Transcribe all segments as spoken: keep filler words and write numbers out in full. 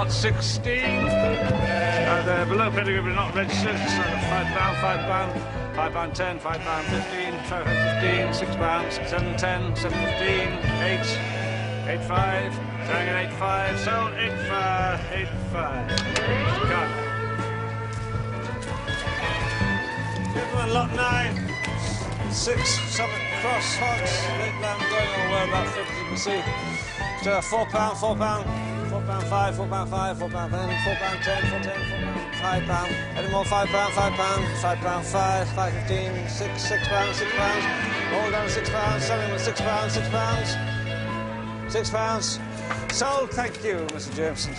lot sixteen. Uh, they're below pedigree but not registered. So five pound, five pound, five pound ten, five pound fifteen, five pound fifteen, six pounds, seven ten, seven fifteen, eight, eight five, selling at eight five, sold eight five, eight five. Cut. Gentlemen, lot nine, six, seven, cross, hogs, late lamb going on well about fifty, you can see. So four pound, four pound, four pound five, four pound five, four pound ten, four pound ten, four ten, four pound five pound. Any more five pound, five pound, five pound five, five fifteen, six, six pounds, six pounds. All down six pounds, selling with six pounds, six pounds, six pounds. Sold, thank you, Mister Jameson.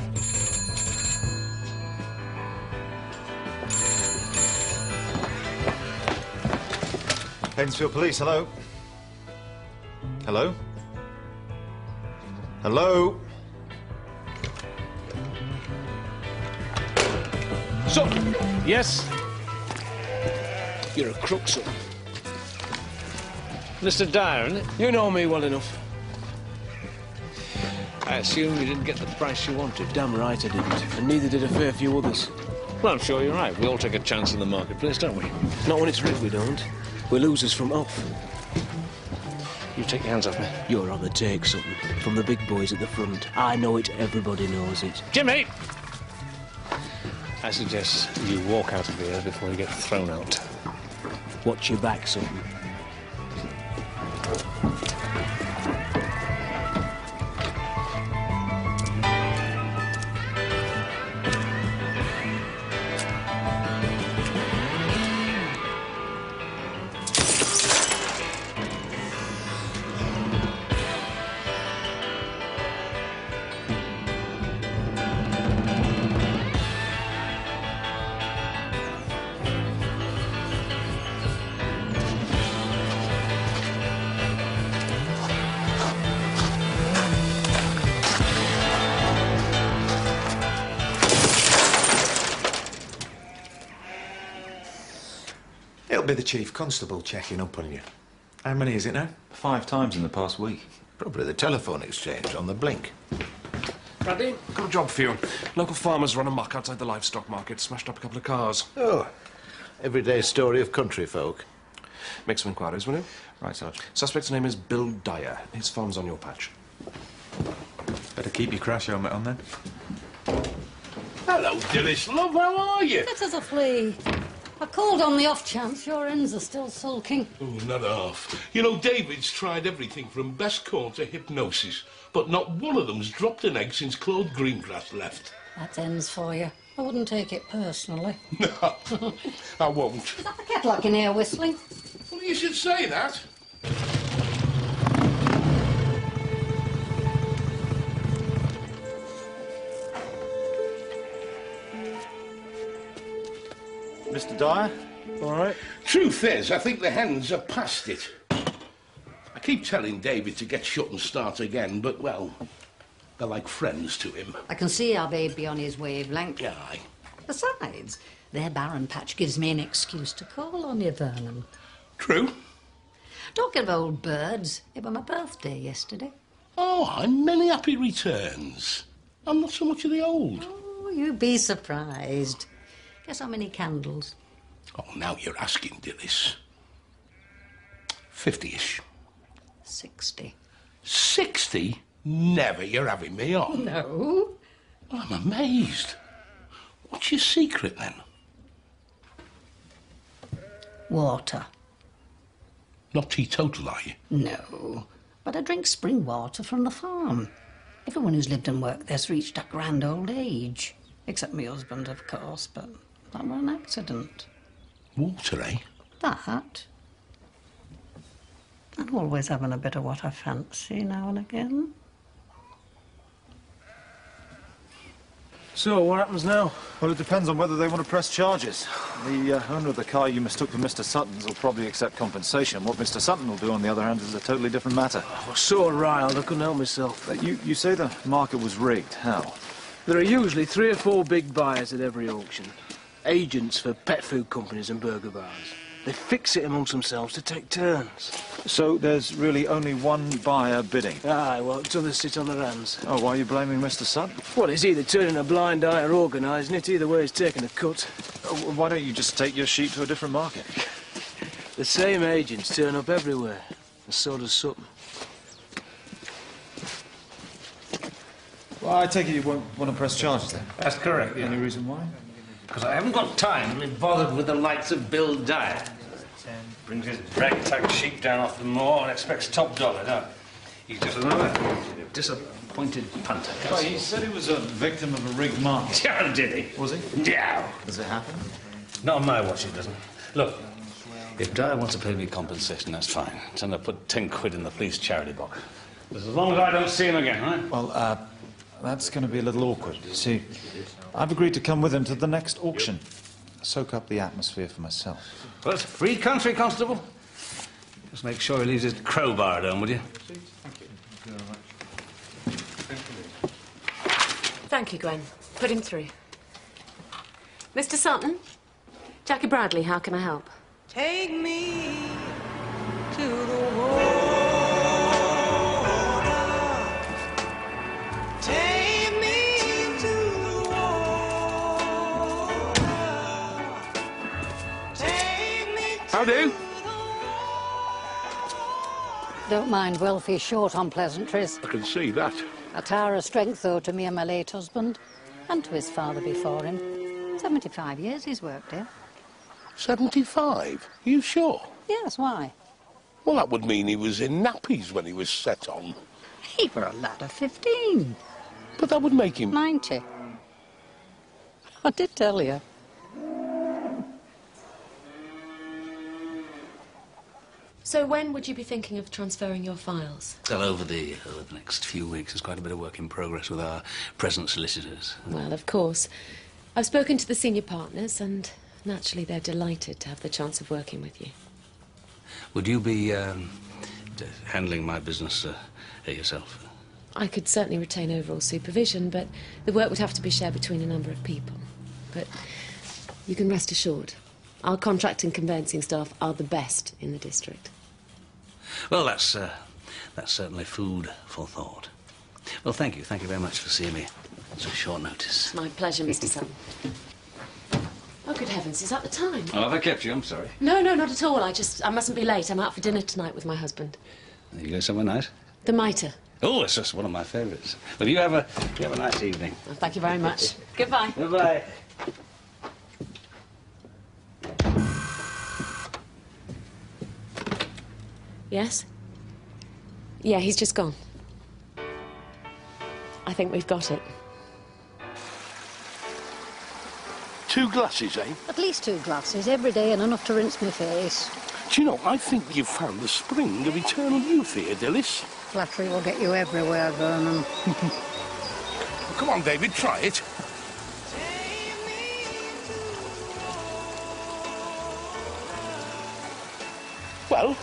Hainsfield Police, hello? Hello? Hello? So, yes? You're a crook, son. Mister Dyer, isn't it? You know me well enough. I assume you didn't get the price you wanted. Damn right I didn't, and neither did a fair few others. Well, I'm sure you're right. We all take a chance in the marketplace, don't we? Not when it's rigged, we don't. We're losers from off. You take your hands off me. You're on the take, something. From the big boys at the front. I know it, everybody knows it. Jimmy! I suggest you walk out of here before you get thrown out. Watch your back, something. It'll be the Chief Constable checking up on you. How many is it now? Five times in the past week. Probably the telephone exchange on the blink. Bradley, got a job for you. Local farmers run amok outside the livestock market, smashed up a couple of cars. Oh, everyday story of country folk. Make some inquiries, will you? Right, Sarge. Suspect's name is Bill Dyer. His farm's on your patch. Better keep your crash helmet on then. Hello, dearest love, how are you? Fit as a flea. I called on the off chance your hens are still sulking. Oh, not half. You know, David's tried everything from best corn to hypnosis, but not one of them's dropped an egg since Claude Greengrass left. That's hens for you. I wouldn't take it personally. No, I won't. Is that the kettle I can hear whistling? Well, you should say that. Mister Dyer? All right. Truth is, I think the hens are past it. I keep telling David to get shut and start again, but, well, they're like friends to him. I can see our baby on his wavelength. Aye. Besides, their barren patch gives me an excuse to call on you, Vernon. True. Talking of old birds, it was my birthday yesterday. Oh, and many happy returns. I'm not so much of the old. Oh, you'd be surprised. Guess how many candles? Oh, now you're asking, Dillis. Fifty-ish. Sixty. Sixty? Never, you're having me on. No. Well, I'm amazed. What's your secret, then? Water. Not teetotal, are you? No. But I drink spring water from the farm. Everyone who's lived and worked there's reached a grand old age. Except my husband, of course, but that was an accident. Water, eh? That. I'm always having a bit of what I fancy now and again. So, what happens now? Well, it depends on whether they want to press charges. The uh, owner of the car you mistook for Mister Sutton's will probably accept compensation. What Mister Sutton will do, on the other hand, is a totally different matter. I was so riled I couldn't help myself. But you, you say the market was rigged. How? There are usually three or four big buyers at every auction. Agents for pet food companies and burger bars. They fix it amongst themselves to take turns. So there's really only one buyer bidding? Aye, well, others sit on their hands. Oh, why are you blaming Mister Sutton? Well, it's either turning a blind eye or organising it. Either way, he's taking a cut. Oh, why don't you just take your sheep to a different market? The same agents turn up everywhere, and so does Sutton. Well, I take it you won't want to press charges then? That's correct, yeah. Any reason why? Because I haven't got time to be bothered with the likes of Bill Dyer. Brings his ragtag sheep down off the moor and expects top dollar, no. He's just another disappointed punter. Well, he said he was a victim of a rigged market. Yeah, did he? Was he? Yeah. Does it happen? Not on my watch, it doesn't. Look, if Dyer wants to pay me compensation, that's fine. Tell him to put ten quid in the police charity box. As long as I don't see him again, right? Well, uh, that's going to be a little awkward. You see, I've agreed to come with him to the next auction. Soak up the atmosphere for myself. Well, it's free country, Constable. Just make sure he leaves his crowbar at home, would you? Thank you, Gwen. Put him through. Mister Sutton? Jackie Bradley, how can I help? Take me to the water. Take me to the water. Take me to How do? Don't mind Welfie's short on pleasantries. I can see that. A tower of strength, though, to me and my late husband, and to his father before him. Seventy-five years he's worked here. seventy-five? Are you sure? Yes, why? Well, that would mean he was in nappies when he was set on. He were a lad of fifteen. But that would make him... Ninety. I did tell you. So when would you be thinking of transferring your files? Well, over the, over the next few weeks, there's quite a bit of work in progress with our present solicitors. Well, of course. I've spoken to the senior partners, and naturally they're delighted to have the chance of working with you. Would you be um, d- handling my business uh, yourself? I could certainly retain overall supervision, but the work would have to be shared between a number of people. But you can rest assured, our contract and conveyancing staff are the best in the district. Well, that's, uh, that's certainly food for thought. Well, thank you. Thank you very much for seeing me at such short notice. It's my pleasure, Mister Sutton. Oh, good heavens, is that the time? Oh, have I kept you? I'm sorry. No, no, not at all. I just, I mustn't be late. I'm out for dinner tonight with my husband. You go somewhere nice? The Mitre. Oh, it's just one of my favourites. Well, you have a, you have a nice evening. Well, thank you very much. Goodbye. Goodbye. Yes? Yeah, he's just gone. I think we've got it. Two glasses, eh? At least two glasses every day and enough to rinse my face. Do you know, I think you've found the spring of eternal youth here, Dillis. Flattery will get you everywhere, Vernon. Come on, David, try it. Well,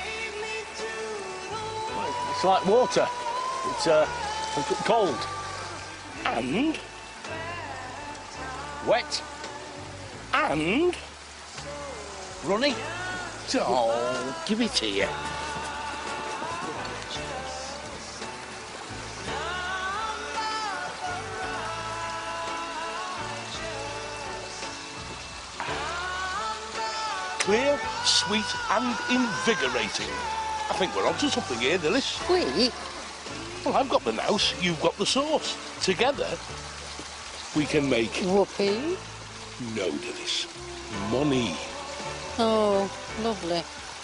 It's like water. It's, uh, cold. and... wet. And... Runny. Oh, give it here. Clear, sweet and invigorating. I think we're onto something here, Dillis. We? Well, I've got the nous, you've got the sauce. Together, we can make... Whoopee? No, Dillis. Money. Oh, lovely.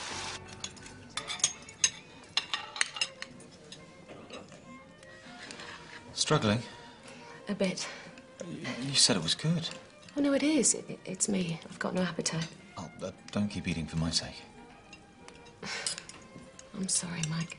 Struggling? A bit. You said it was good. Oh, no, it is. It, it, it's me. I've got no appetite. Oh, uh, don't keep eating for my sake. I'm sorry, Mike.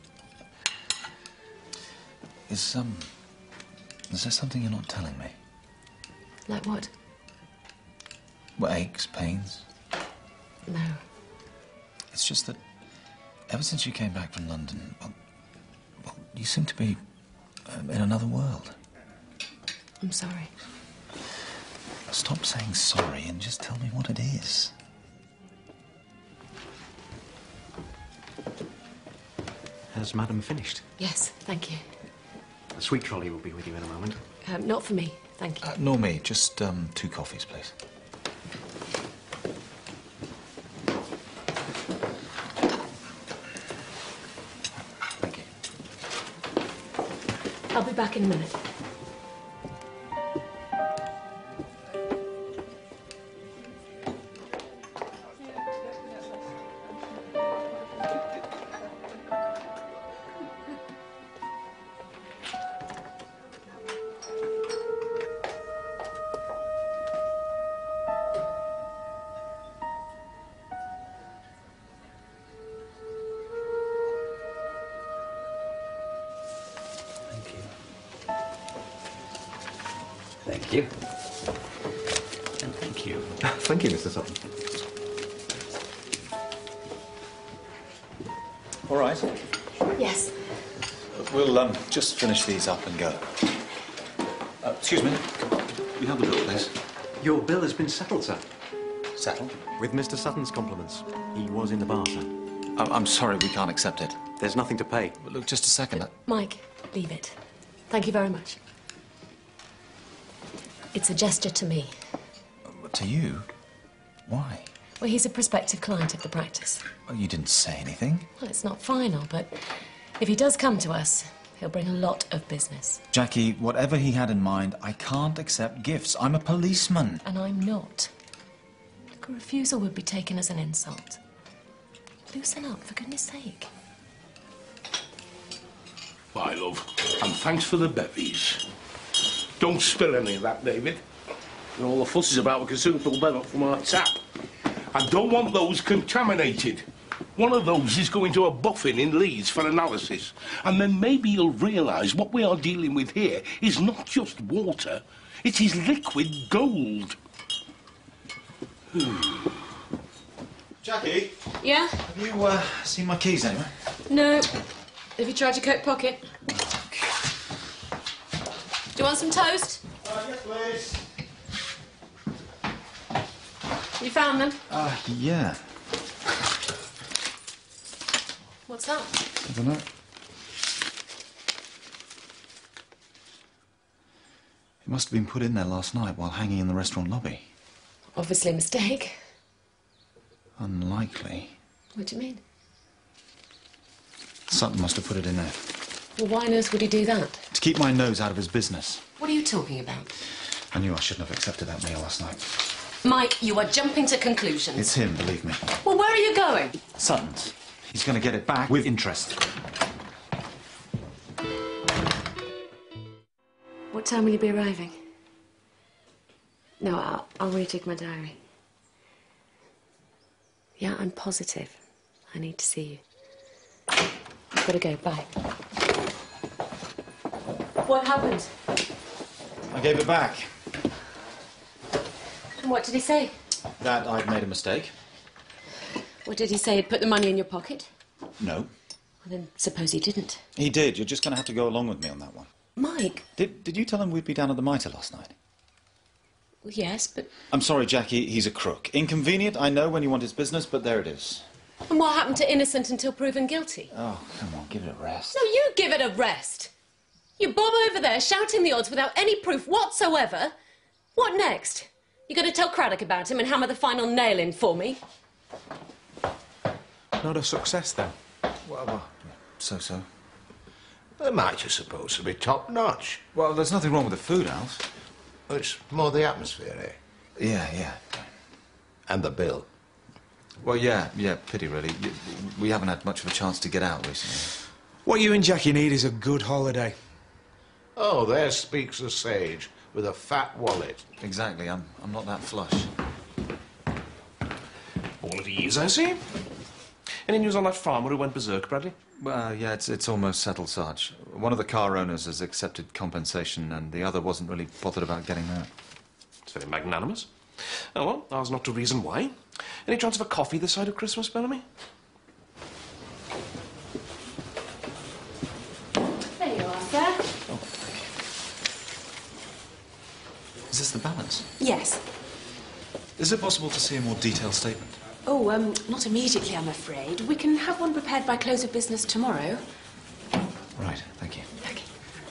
Is, um... Is there something you're not telling me? Like what? What, aches, pains? No. It's just that ever since you came back from London, well, well you seem to be um, in another world. I'm sorry. Stop saying sorry and just tell me what it is. Has Madam finished? Yes, thank you. The sweet trolley will be with you in a moment. Um, not for me, thank you. Uh, nor me. Just um, two coffees, please. Thank you. I'll be back in a minute. Thank you. And thank you. Thank you, Mister Sutton. All right. Yes. We'll um, just finish these up and go. Uh, excuse me. You have the bill, please. Your bill has been settled, sir. Settled? With Mister Sutton's compliments. He was in the bar, sir. I'm, I'm sorry, we can't accept it. There's nothing to pay. But look, just a second. Mike, leave it. Thank you very much. It's a gesture to me. To you? Why? Well, he's a prospective client of the practice. Well, you didn't say anything. Well, it's not final, but if he does come to us, he'll bring a lot of business. Jackie, whatever he had in mind, I can't accept gifts. I'm a policeman. And I'm not. Look, a refusal would be taken as an insult. Loosen up, for goodness sake. Bye, love. And thanks for the bevies. Don't spill any of that, David. And all the fuss is about we can soon pull them up from our tap. I don't want those contaminated. One of those is going to a boffin in Leeds for analysis. And then maybe you'll realise what we are dealing with here is not just water. It is liquid gold. Jackie? Yeah? Have you uh, seen my keys anywhere? No. Have you tried your coat pocket? Do you want some toast? Uh, yes, please. You found them? Uh, yeah. What's that? I don't know. It must have been put in there last night while hanging in the restaurant lobby. Obviously a mistake. Unlikely. What do you mean? Sutton must have put it in there. Well, why on earth would he do that? To keep my nose out of his business. What are you talking about? I knew I shouldn't have accepted that meal last night. Mike, you are jumping to conclusions. It's him, believe me. Well, where are you going? Sutton's. He's going to get it back with interest. What time will you be arriving? No, I'll, I'll recheck my diary. Yeah, I'm positive. I need to see you. I've got to go. Bye. What happened? I gave it back. And what did he say? That I'd made a mistake. What did he say? He'd put the money in your pocket? No. Well, then suppose he didn't. He did. You're just going to have to go along with me on that one. Mike? Did, did you tell him we'd be down at the Mitre last night? Well, yes, but... I'm sorry, Jackie. He's a crook. Inconvenient, I know, when you want his business, but there it is. And what happened to innocent until proven guilty? Oh, come on, give it a rest. No, you give it a rest. You bob over there shouting the odds without any proof whatsoever. What next? You going to tell Craddock about him and hammer the final nail in for me? Not a success, then? Well, well, so-so. The match is supposed to be top-notch. Well, there's nothing wrong with the food, Alf. Well, it's more the atmosphere, eh? Yeah, yeah. And the bill. Well, yeah, yeah, pity, really. We haven't had much of a chance to get out recently. What you and Jackie need is a good holiday. Oh, there speaks a sage with a fat wallet. Exactly. I'm, I'm not that flush. All at ease, I see. Any news on that farmer who went berserk, Bradley? Well, yeah, it's, it's almost settled, Sarge. One of the car owners has accepted compensation, and the other wasn't really bothered about getting that. It's very magnanimous. Oh, well, ours not to reason why. Any chance of a coffee this side of Christmas, Bellamy? There you are, sir. Oh, thank you. Is this the balance? Yes. Is it possible to see a more detailed statement? Oh, um, not immediately, I'm afraid. We can have one prepared by close of business tomorrow. Right, thank you. Okay.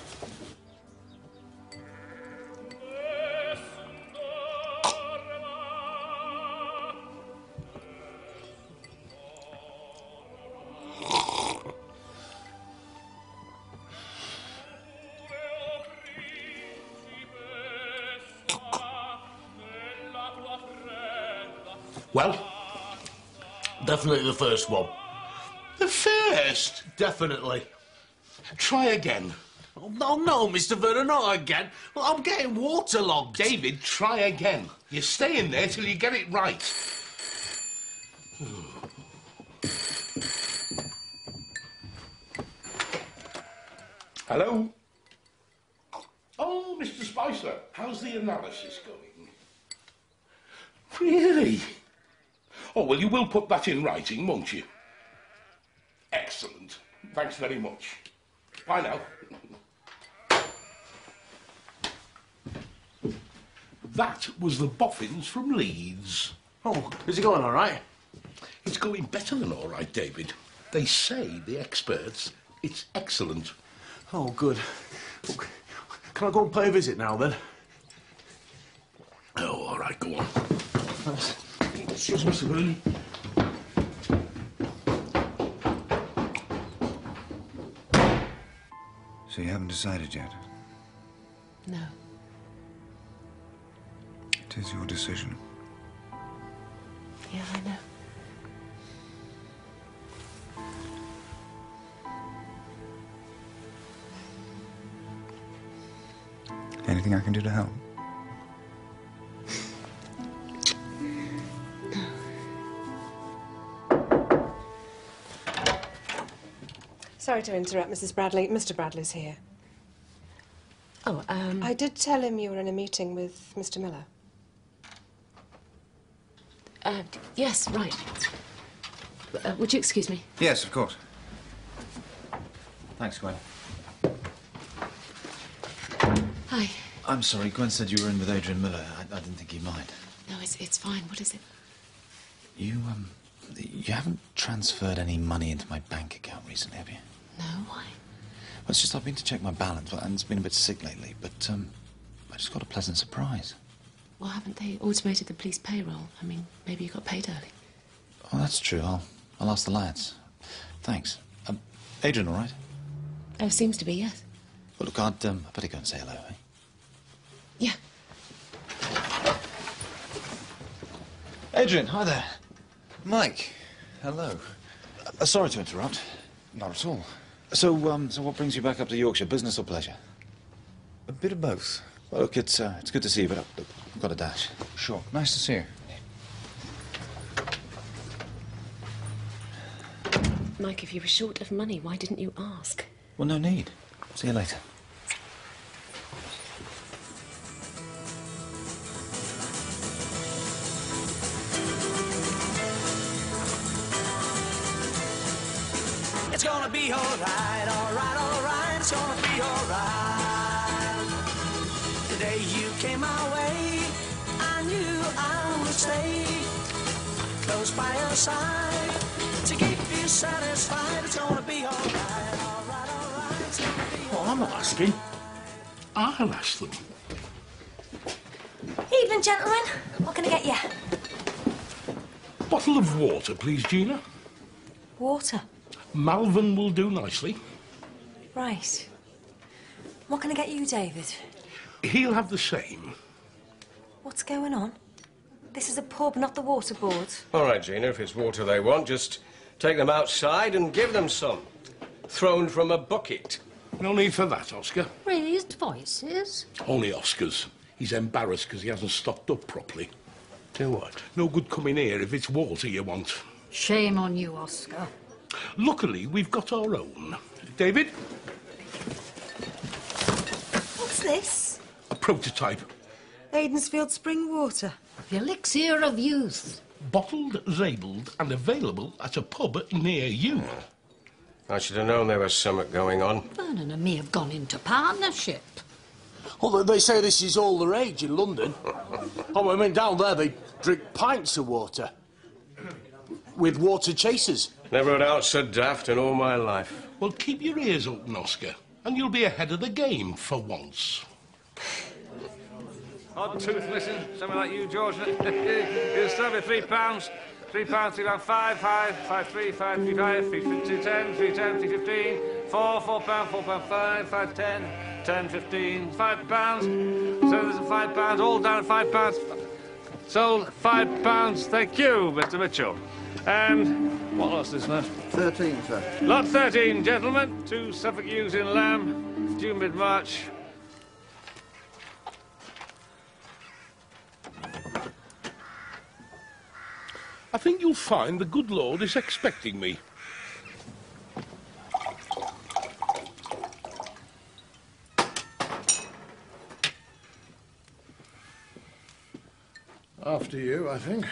Well, definitely the first one. The first? Definitely. Try again. Oh, no, no, Mister Vernon, not again. Well, I'm getting waterlogged. David, try again. You're staying there till you get it right. Hello? Oh, Mister Spicer, how's the analysis going? Really? Oh, well, you will put that in writing, won't you? Excellent. Thanks very much. Bye now. That was the boffins from Leeds. Oh, is it going all right? It's going better than all right, David. They say, the experts, it's excellent. Oh, good. Can I go and pay a visit now, then? Oh, all right, go on. Excuse me, Mister Vernon. So you haven't decided yet? No. It is your decision. Yeah, I know. Anything I can do to help? Sorry to interrupt, Missus Bradley. Mister Bradley's here. Oh, um... I did tell him you were in a meeting with Mister Miller. Uh, yes, right. Uh, would you excuse me? Yes, of course. Thanks, Gwen. Hi. I'm sorry, Gwen said you were in with Adrian Miller. I, I didn't think he'd mind. No, it's, it's fine. What is it? You, um, you haven't transferred any money into my bank account recently, have you? No, why? Well, it's just I've been to check my balance, and it's been a bit sick lately, but, um, I just got a pleasant surprise. Well, haven't they automated the police payroll? I mean, maybe you got paid early. Oh, that's true. I'll, I'll ask the lads. Thanks. Um, Adrian, all right? Oh, seems to be, yes. Well, look, I'd, um, I'd better go and say hello, eh? Yeah. Adrian, hi there. Mike, hello. Uh, sorry to interrupt. Not at all. So, um, so what brings you back up to Yorkshire, business or pleasure? A bit of both. Well, look, it's, uh, it's good to see you, but uh, look, I've got a dash. Sure. Nice to see you. Mike, if you were short of money, why didn't you ask? Well, no need. See you later. It's gonna be alright, alright, alright. It's gonna be alright. The day you came my way, I knew I would stay close by your side to keep you satisfied. It's gonna be alright, alright, alright. It's gonna be Well, I'm not asking. I'll ask them. Evening, gentlemen. What can I get you? Bottle of water, please, Gina. Water. Malvern will do nicely. Right. What can I get you, David? He'll have the same. What's going on? This is a pub, not the water board. All right, Gina, if it's water they want, just take them outside and give them some. Thrown from a bucket. No need for that, Oscar. Raised voices. Only Oscar's. He's embarrassed because he hasn't stocked up properly. Do what? No good coming here if it's water you want. Shame on you, Oscar. Luckily, we've got our own. David? What's this? A prototype. Aidensfield Spring Water. The elixir of youth. Bottled, labelled and available at a pub near you. I should have known there was something going on. Vernon and me have gone into partnership. Well, they say this is all the rage in London. Oh, I mean, down there they drink pints of water. With water chasers. Never had out so daft in all my life. Well, keep your ears open, Oscar, and you'll be ahead of the game for once. Odd tooth missing, something like you, George. You'll still be three pounds. Three pounds, three pounds, five, five, five, three, five, three, five, three, two, ten, three, ten, three, fifteen, four, four pounds, four pounds, five, five, ten, ten, fifteen, five pounds. So there's a five pounds, all down at five pounds. Sold five pounds, thank you, Mister Mitchell. And what loss is that? Thirteen, sir. Lot thirteen, gentlemen. Two Suffolk ewes in lamb, due mid-March. I think you'll find the good Lord is expecting me. After you, I think.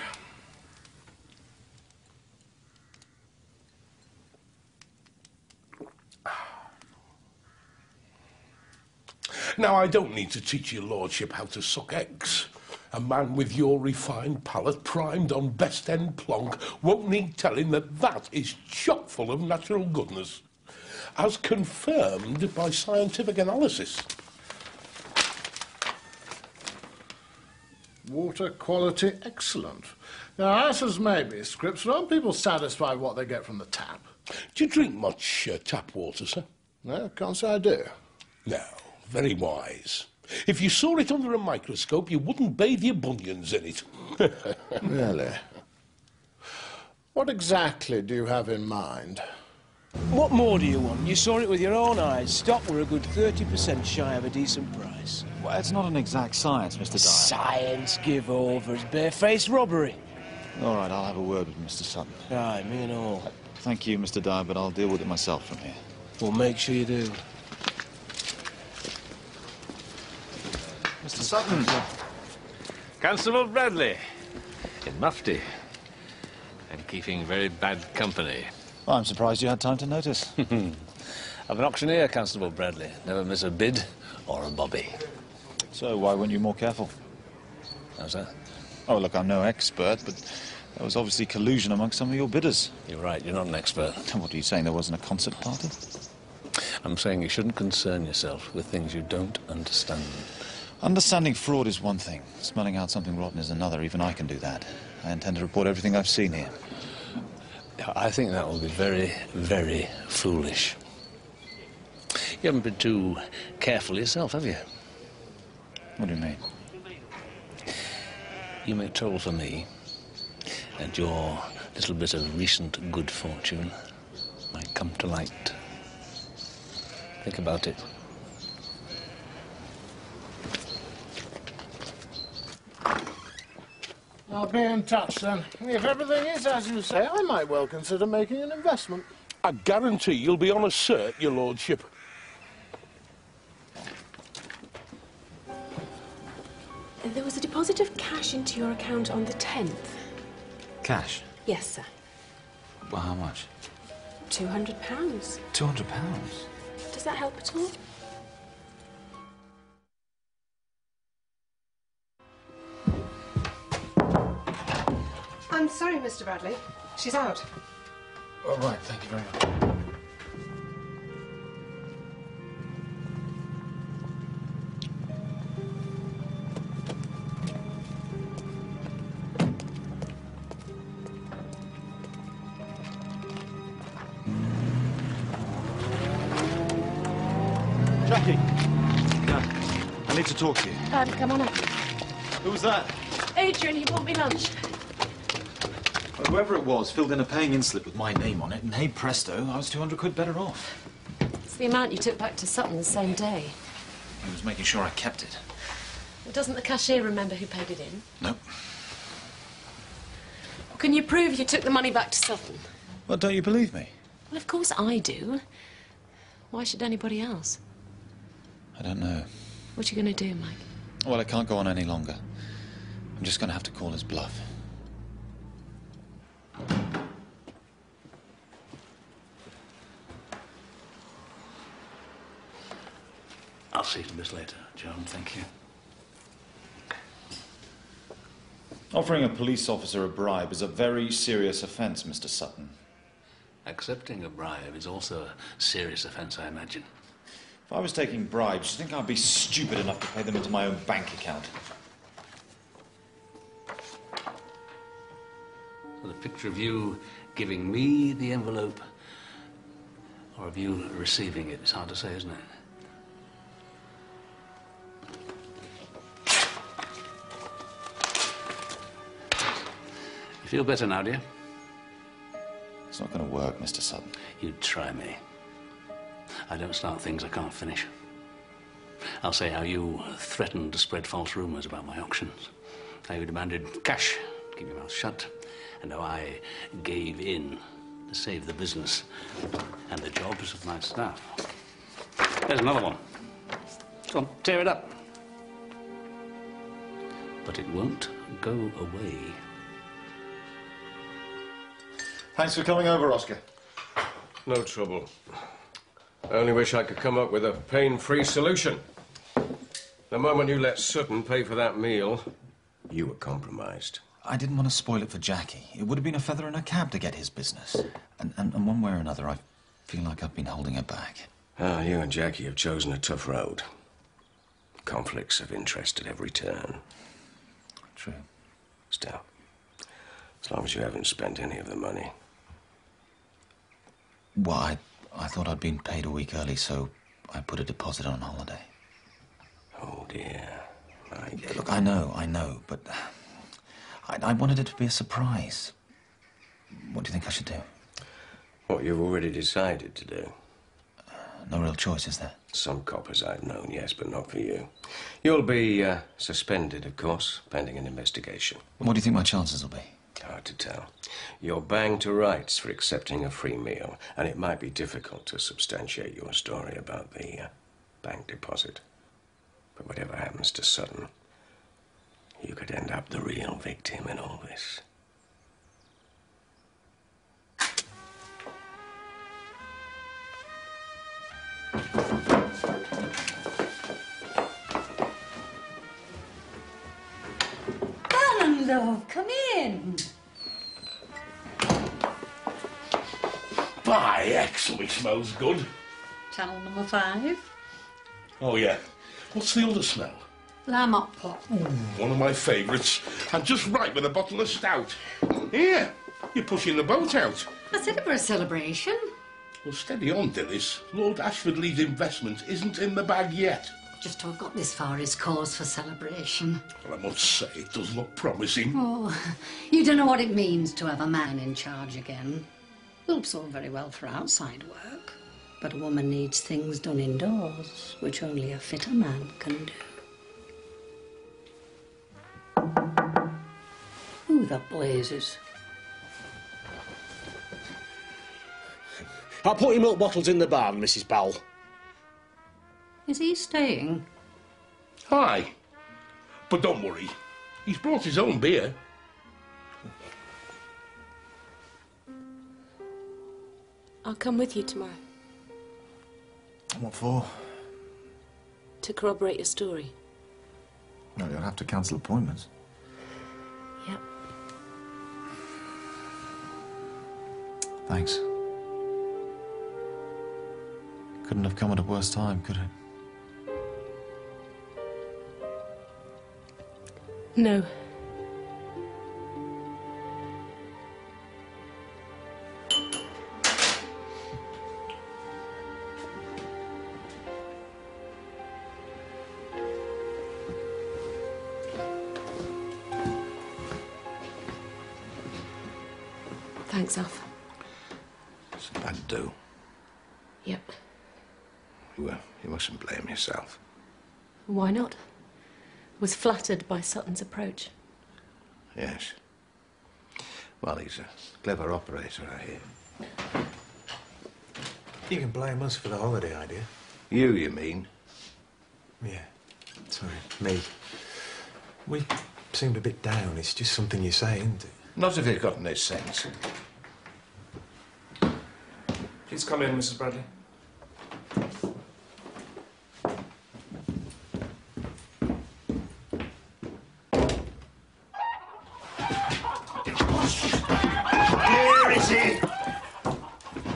Now, I don't need to teach your lordship how to suck eggs. A man with your refined palate, primed on best end plonk, won't need telling that that is chock full of natural goodness, as confirmed by scientific analysis. Water quality excellent. Now, as is maybe, Scripps, aren't people satisfied with what they get from the tap? Do you drink much uh, tap water, sir? No, can't say I do. No, very wise. If you saw it under a microscope, you wouldn't bathe your bunions in it. Really? What exactly do you have in mind? What more do you want? You saw it with your own eyes. Stock were a good thirty percent shy of a decent price. Well, it's not an exact science, Mister Dyer. Science, give over. It's barefaced robbery. All right, I'll have a word with Mister Sutton. Aye, me and all. Uh, thank you, Mister Dyer, but I'll deal with it myself from here. Well, make sure you do. Mister Sutton. Constable Bradley, in mufti, and keeping very bad company. Well, I'm surprised you had time to notice. I'm an auctioneer, Constable Bradley. Never miss a bid or a bobby. So why weren't you more careful? How's that? Oh, look, I'm no expert, but there was obviously collusion amongst some of your bidders. You're right, you're not an expert. What are you saying, there wasn't a concert party? I'm saying you shouldn't concern yourself with things you don't understand. Understanding fraud is one thing. Smelling out something rotten is another. Even I can do that. I intend to report everything I've seen here. I think that will be very, very foolish. You haven't been too careful yourself, have you? What do you mean? You make trouble for me, and your little bit of recent good fortune might come to light. Think about it. I'll be in touch then. If everything is as you say, I might well consider making an investment. I guarantee you'll be on a cert, your lordship. There was a deposit of cash into your account on the tenth. Cash? Yes, sir. Well, how much? two hundred pounds. two hundred pounds? Does that help at all? I'm sorry, Mister Bradley. She's out. All right, thank you very much. Jackie! Dad, I need to talk to you. Um, come on up. Who was that? Adrian, he bought me lunch. Well, whoever it was filled in a paying-in slip with my name on it, and hey presto, I was two hundred quid better off. It's the amount you took back to Sutton the same day. He was making sure I kept it. Well, doesn't the cashier remember who paid it in? Nope. Well, can you prove you took the money back to Sutton? Well, don't you believe me? Well, of course I do. Why should anybody else? I don't know. What are you going to do, Mike? Well, I can't go on any longer. I'm just going to have to call his bluff. I'll see you a bit later, John. Thank you. Offering a police officer a bribe is a very serious offence, Mister Sutton. Accepting a bribe is also a serious offence, I imagine. If I was taking bribes, do you think I'd be stupid enough to pay them into my own bank account? So the picture of you giving me the envelope, or of you receiving it, it's hard to say, isn't it? You feel better now, dear? It's not going to work, Mister Sutton. You'd try me. I don't start things I can't finish. I'll say how you threatened to spread false rumours about my auctions, how you demanded cash, keep your mouth shut, and how I gave in to save the business and the jobs of my staff. There's another one. Go on, tear it up. But it won't go away. Thanks for coming over, Oscar. No trouble. I only wish I could come up with a pain-free solution. The moment you let Sutton pay for that meal, you were compromised. I didn't want to spoil it for Jackie. It would have been a feather in her cap to get his business. And, and, and one way or another, I feel like I've been holding her back. Ah, you and Jackie have chosen a tough road. Conflicts of interest at every turn. True. Still, as long as you haven't spent any of the money. Well, I, I thought I'd been paid a week early, so I put a deposit on holiday. Oh, dear. My Yeah, look, I know, I know, but I, I wanted it to be a surprise. What do you think I should do? What you've already decided to do. Uh, no real choice, is there? Some coppers I've known, yes, but not for you. You'll be uh, suspended, of course, pending an investigation. What do you think my chances will be? Hard to tell. You're banged to rights for accepting a free meal, and it might be difficult to substantiate your story about the uh, bank deposit. But whatever happens to Sutton, you could end up the real victim in all this. Vernon, love, come in. By X, something smells good. Channel number five. Oh, yeah. What's the other smell? Lamb hot pot. One of my favourites. And just right with a bottle of stout. Here, you're pushing the boat out. I said it were a celebration. Well, steady on, Dillis. Lord Ashfordley's investment isn't in the bag yet. Just to have got this far is cause for celebration. Well, I must say, it does look promising. Oh, you don't know what it means to have a man in charge again. Looks all very well for outside work, but a woman needs things done indoors, which only a fitter man can do. Who the blazes? I'll put your milk bottles in the barn, Missus Bowell. Is he staying? Aye. But don't worry. He's brought his own beer. I'll come with you tomorrow What for? to corroborate your story. No, you'll have to cancel appointments. Yep. Thanks. Couldn't have come at a worse time, could it? No. Thanks, Alf. It's a bad do. Yep. You, uh, you mustn't blame yourself. Why not? Was flattered by Sutton's approach. Yes. Well, he's a clever operator, I hear. You can blame us for the holiday idea. You, you mean? Yeah. Sorry, me. We seemed a bit down. It's just something you say, isn't it? Not if you've got no sense. Please come in, Missus Bradley. Where is he?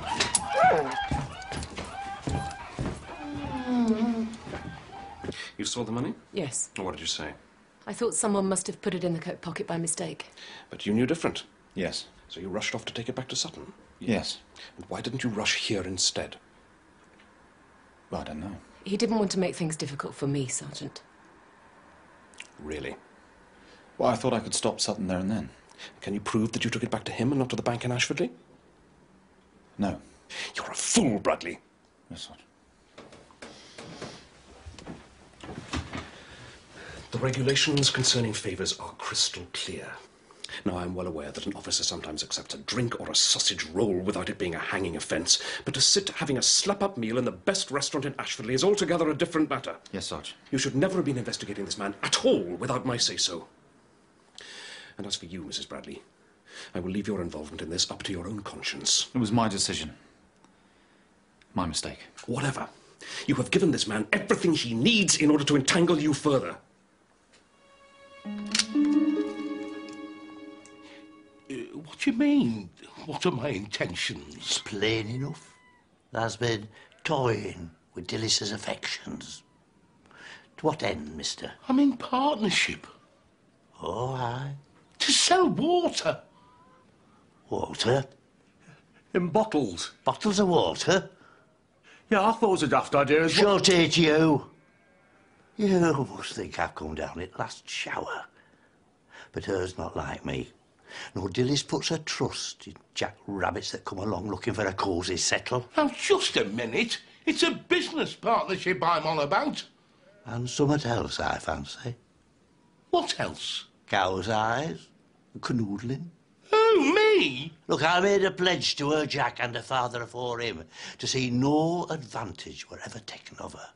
saw the money? Yes. What did you say? I thought someone must have put it in the coat pocket by mistake. But you knew different. Yes. So you rushed off to take it back to Sutton? Yes. And why didn't you rush here instead? Well, I don't know. He didn't want to make things difficult for me, Sergeant. Really? Well, I thought I could stop Sutton there and then. Can you prove that you took it back to him and not to the bank in Ashfordley? No. You're a fool, Bradley. Yes, Sergeant. The regulations concerning favours are crystal clear. Now, I'm well aware that an officer sometimes accepts a drink or a sausage roll without it being a hanging offence, but to sit having a slap-up meal in the best restaurant in Ashfordley is altogether a different matter. Yes, Sergeant. You should never have been investigating this man at all without my say-so. And as for you, Missus Bradley, I will leave your involvement in this up to your own conscience. It was my decision. My mistake. Whatever. You have given this man everything he needs in order to entangle you further. What do you mean? What are my intentions? Plain enough. There's been toying with Dillis's affections. To what end, mister? I'm in partnership. Oh, aye. To sell water. Water? In bottles. Bottles of water? Yeah, I thought it was a daft idea as well. Shut it, you. You must think I've come down it last shower. But her's not like me. No, Dillis puts her trust in jack rabbits that come along looking for a cosy settle. Now, just a minute. It's a business partnership I'm on about. And somewhat else, I fancy. What else? Cow's eyes, canoodling. Oh, me? Look, I made a pledge to her Jack and her father afore him to see no advantage were ever taken of her.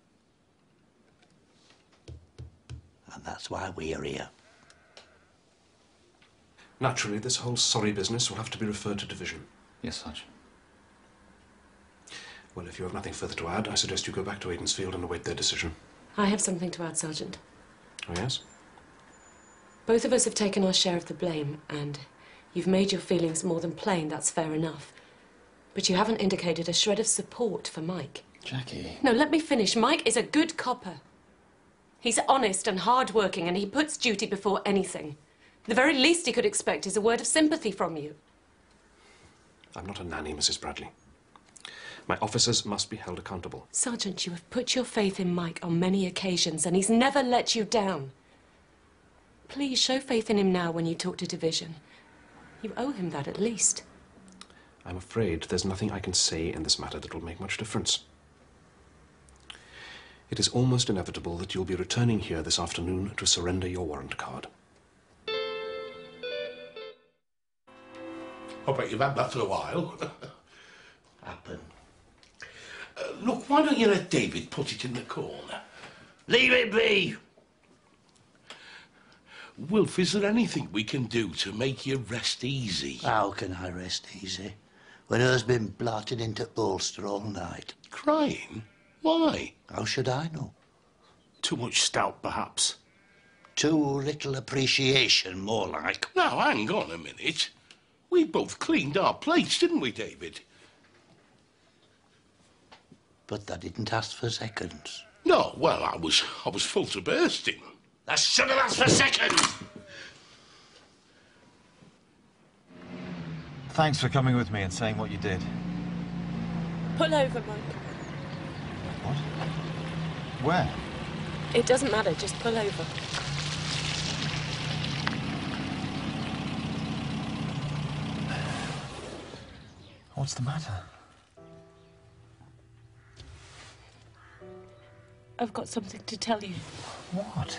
And that's why we're here. Naturally, this whole sorry business will have to be referred to division. Yes, Sergeant. Well, if you have nothing further to add, I suggest you go back to Aidensfield and await their decision. I have something to add, Sergeant. Oh, yes? Both of us have taken our share of the blame, and you've made your feelings more than plain, that's fair enough. But you haven't indicated a shred of support for Mike. Jackie. No, let me finish. Mike is a good copper. He's honest and hard-working, and he puts duty before anything. The very least he could expect is a word of sympathy from you. I'm not a nanny, Missus Bradley. My officers must be held accountable. Sergeant, you have put your faith in Mike on many occasions, and he's never let you down. Please show faith in him now when you talk to division. You owe him that at least. I'm afraid there's nothing I can say in this matter that will make much difference. It is almost inevitable that you'll be returning here this afternoon to surrender your warrant card. I bet you've had that for a while. Happen. Uh, look, why don't you let David put it in the corner? Leave it be! Wilf, is there anything we can do to make you rest easy? How can I rest easy when her's been blotted into bolster all night? Crying? Why? How should I know? Too much stout, perhaps. Too little appreciation, more like. Now, hang on a minute. We both cleaned our plates, didn't we, David? But I didn't ask for seconds. No, well, I was I was full to bursting. I should have asked for seconds! Thanks for coming with me and saying what you did. Pull over, Mike. What? Where? It doesn't matter, just pull over. What's the matter? I've got something to tell you. What?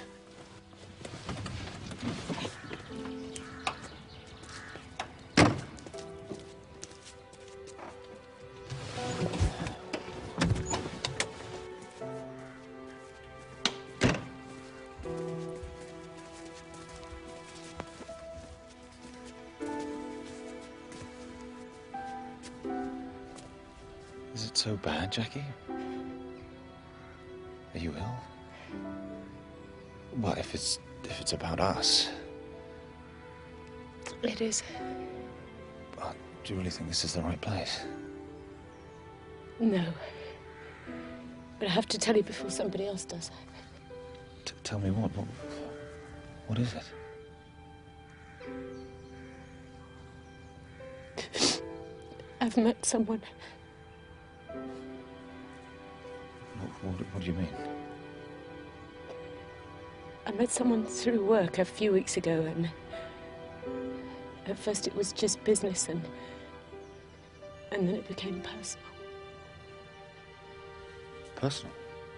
Is it so bad, Jackie? Are you ill? Well, if it's if it's about us. It is. Well, do you really think this is the right place? No. But I have to tell you before somebody else does. T tell me what, what? What is it? I've met someone. What, what, what do you mean? I met someone through work a few weeks ago, and at first it was just business, and and then it became personal. Personal?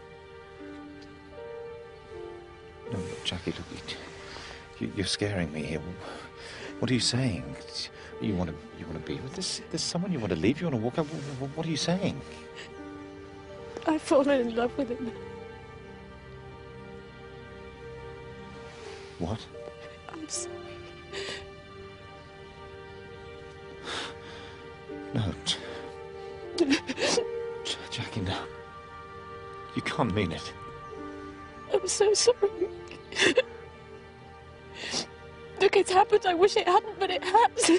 No, look, Jackie, look, you, you're scaring me here. What are you saying? You want to, you want to be with this, this someone? You want to leave? You want to walk out? What, what are you saying? I've fallen in love with him. What? I'm sorry. No. Jackie, no. You can't mean it. I'm so sorry. Look, it's happened. I wish it hadn't, but it has.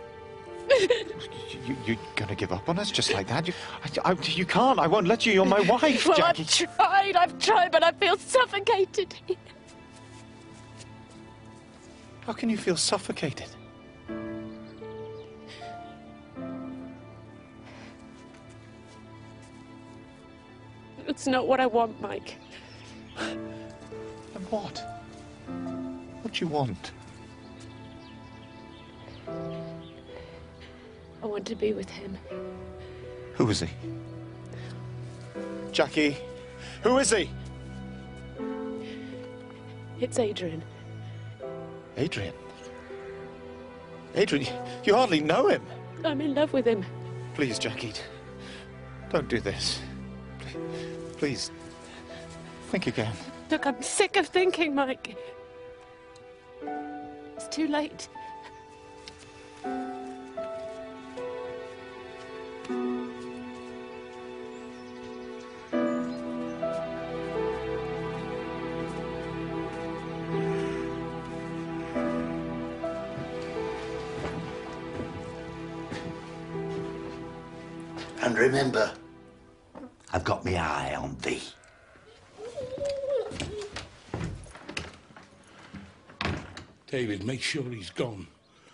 You, you're going to give up on us just like that? You, I, I, you can't. I won't let you. You're my wife, well, Jackie. I've tried. I've tried, but I feel suffocated here. How can you feel suffocated? It's not what I want, Mike. And what? What do you want? I want to be with him. Who is he? Jackie, who is he? It's Adrian. Adrian? Adrian, you hardly know him. I'm in love with him. Please, Jackie, don't do this. Please, think again. Look, I'm sick of thinking, Mike. It's too late. And remember, I've got my eye on thee. David, make sure he's gone.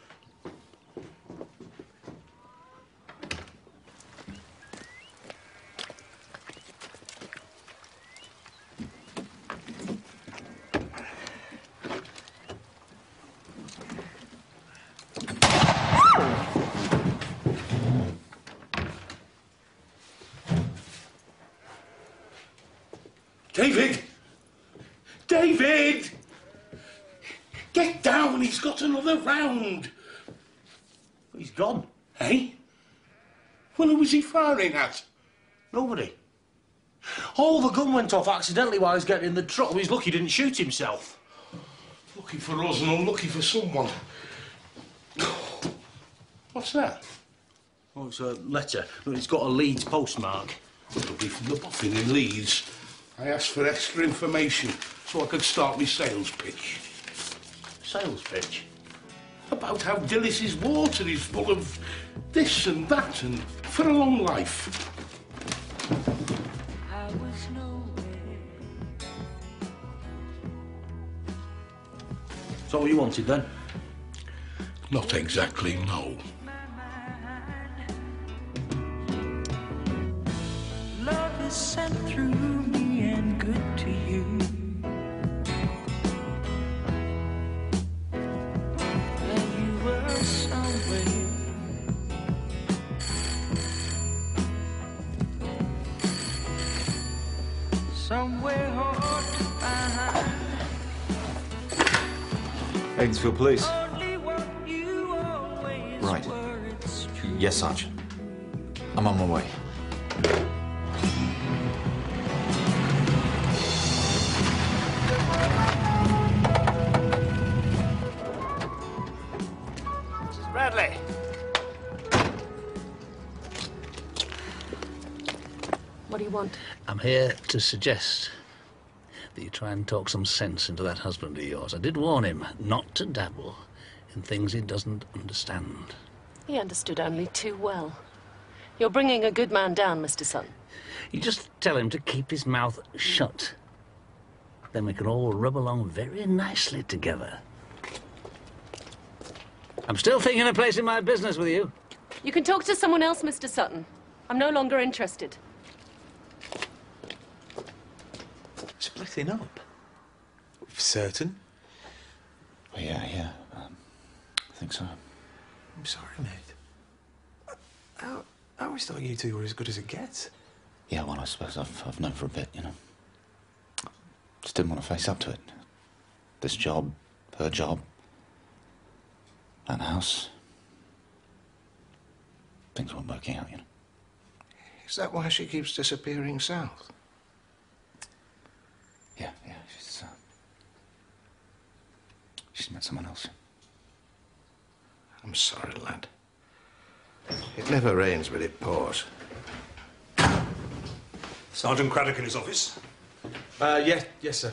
David! David! Get down, he's got another round. He's gone. Eh? Well, who was he firing at? Nobody. All the gun went off accidentally while he was getting in the truck. He's lucky he didn't shoot himself. Lucky for us and unlucky for someone. What's that? Oh, it's a letter. Look, it's got a Leeds postmark. It'll be from the boffin in Leeds. I asked for extra information so I could start my sales pitch. Sales pitch? About how Dillis's water is full of this and that and for a long life. So what you wanted then? Not exactly, no. Love is sent through me and good to you. And you were somewhere. Somewhere hard to find. Aidensfield Police. Only what you always Right. were, it's true. Yes, Sergeant. I'm on my way. Missus Bradley. What do you want? I'm here to suggest that you try and talk some sense into that husband of yours. I did warn him not to dabble in things he doesn't understand. He understood only too well. You're bringing a good man down, Mister Sutton. You just tell him to keep his mouth shut. Then we can all rub along very nicely together. I'm still thinking of placing my business with you. You can talk to someone else, Mister Sutton. I'm no longer interested. Splitting up? For certain? Well, yeah, yeah. Um, I think so. I'm sorry, mate. I, I always thought you two were as good as it gets. Yeah, well, I suppose I've, I've known for a bit, you know. Just didn't want to face up to it. This job, her job, that house. Things weren't working out, you know. Is that why she keeps disappearing south? Yeah, yeah, she's, uh, she's met someone else. I'm sorry, lad. It never rains, but it pours. Sergeant Craddock in his office? Uh, yeah, yes, sir.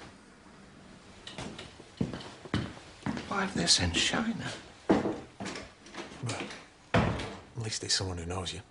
Why have they sent Shiner? Well, at least it's someone who knows you.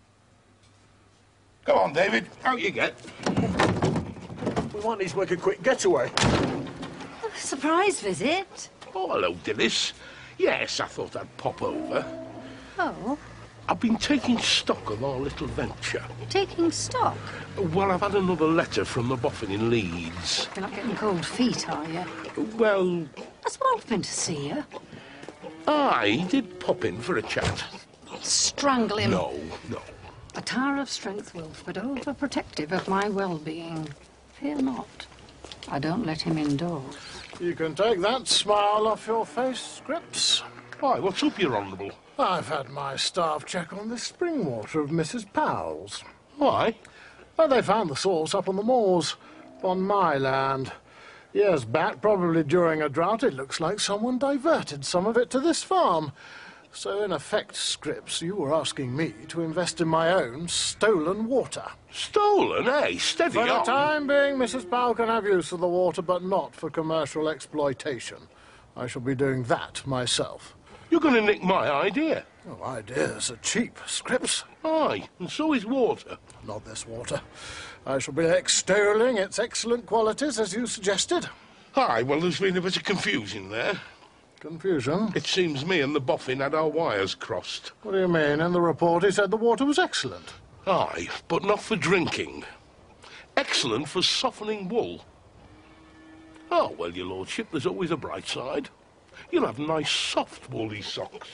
Go on, David. Out you get. We might need to make a quick getaway. Surprise visit? Oh, hello, Dillis. Yes, I thought I'd pop over. Oh, I've been taking stock of our little venture. taking stock? Well, I've had another letter from the boffin in Leeds. You're not getting cold feet, are you? Well, That's what I've been to see you. I did pop in for a chat. Strangle him. No, no. A tower of strength, Wolf, but overprotective of my well-being. Fear not. I don't let him indoors. You can take that smile off your face, Scripps. Why, what's up, Your Honourable? I've had my staff check on the spring water of Missus Powell's. Why? Well, they found the source up on the moors, on my land. Years back, probably during a drought, it looks like someone diverted some of it to this farm. So, in effect, Scripps, you were asking me to invest in my own stolen water. Stolen, eh? Steady For the on. time being, Missus Powell can have use of the water, but not for commercial exploitation. I shall be doing that myself. You're going to nick my idea. Oh, ideas are cheap, Scripps. Aye, and so is water. Not this water. I shall be extolling its excellent qualities, as you suggested. Aye, well, there's been a bit of confusion there. Confusion? It seems me and the boffin had our wires crossed. What do you mean? In the report he said the water was excellent. Aye, but not for drinking. Excellent for softening wool. Oh, well, your lordship, there's always a bright side. You'll have nice, soft, woolly socks.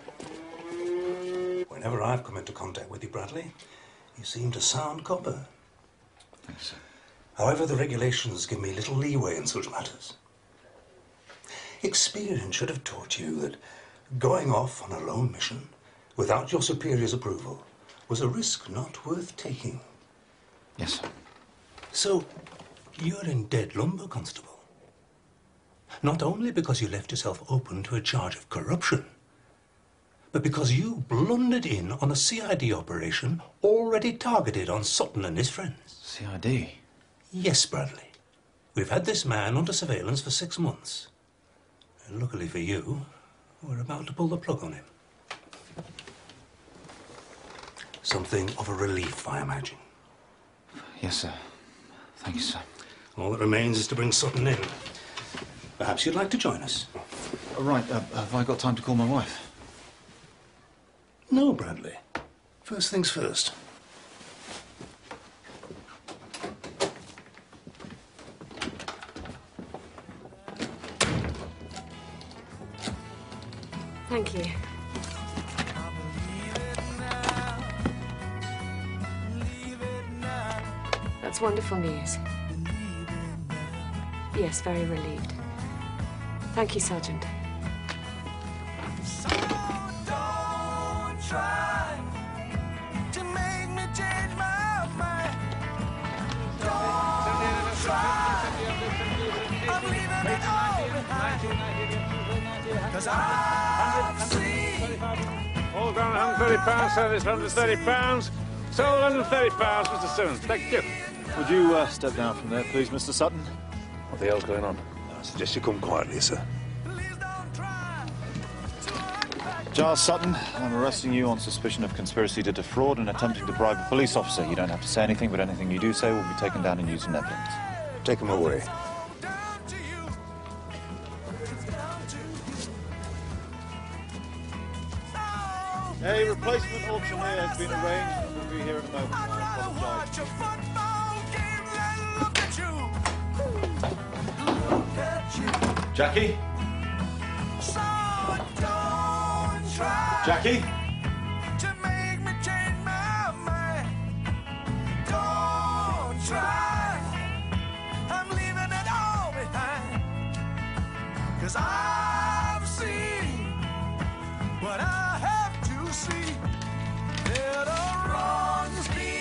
Whenever I've come into contact with you, Bradley, you seem to sound copper. Thanks, sir. However, the regulations give me little leeway in such matters. Experience should have taught you that going off on a lone mission without your superior's approval was a risk not worth taking. Yes, sir. So, you're in dead lumber, Constable. Not only because you left yourself open to a charge of corruption, but because you blundered in on a C I D operation already targeted on Sutton and his friends. C I D? Yes, Bradley. We've had this man under surveillance for six months. And luckily for you, we're about to pull the plug on him. Something of a relief, I imagine. Yes, sir. Thank you, sir. All that remains is to bring Sutton in. Perhaps you'd like to join us. Right, uh, have I got time to call my wife? No, Bradley. First things first. Thank you. That's wonderful news. Yes, very relieved. Thank you, Sergeant. Don't try to make me change my mind. Don't try. I'm leaving it all behind. 'Cause I've seen. All gone, one hundred thirty pounds, service one hundred thirty pounds. Sold one hundred thirty pounds, Mister Simmons. Thank you. Would you uh, step down from there, please, Mister Sutton? What the hell's going on? I suggest you come quietly, sir. Giles Sutton, I'm arresting you on suspicion of conspiracy to defraud and attempting to bribe a police officer. You don't have to say anything, but anything you do say will be taken down and used in evidence. Take them away. A replacement auctioneer has been arranged and will be here in a moment. I apologise. Jackie? Jackie? Cause I've seen what I have to see. There are wrongs being